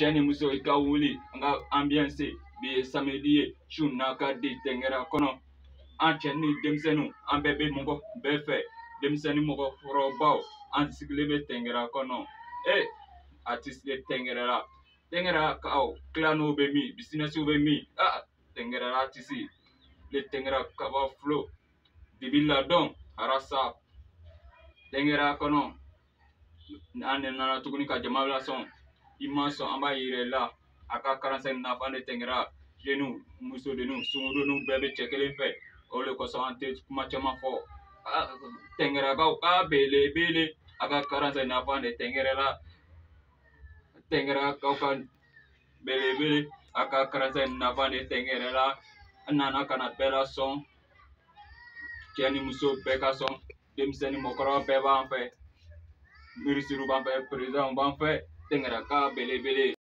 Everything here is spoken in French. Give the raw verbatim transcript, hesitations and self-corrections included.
cɛ ni muso i ka wuli an ka ambiance bi ye samedi ye su n'a ka di tɛnkɛra kɔnɔ an cɛ ni denmisɛnninw an bɛɛ bɛ mɔgɔ bɛɛ fɛ denmisɛnnin mɔgɔkɔrɔbaw an sigilen bɛ tɛnkɛra kɔnɔ e artiste de tɛnkɛra tɛnkɛra kaw kilano bɛ min business bɛ min ah tɛnkɛra artiste le tɛnkɛra kaba flow dibi ladɔn arasa tɛnkɛra kɔnɔ an de nana tuguni ka jama lasɔn i ma sɔn an b'a yira i la a ka quarante-cinq nafa de tɛnkɛra jeunes musodenninw sunguruninw bɛɛ bɛ cɛ kelen fɛ o de kosɔn an tɛ kuma caman fɔ tɛnkɛrakaw k'a belebele a ka quarante-cinq nafa de tɛnkɛrɛla tɛnkɛrakaw ka belebele a ka quarante-cinq nafa de tɛnkɛrɛla an nana ka na bɛɛ lasɔn cɛ ni muso bɛɛ ka sɔn denmisɛnnin mɔgɔkɔrɔba bɛɛ b'an fɛ minisiriw b'an fɛ perezanw b'an fɛ tɛnkɛraka belebele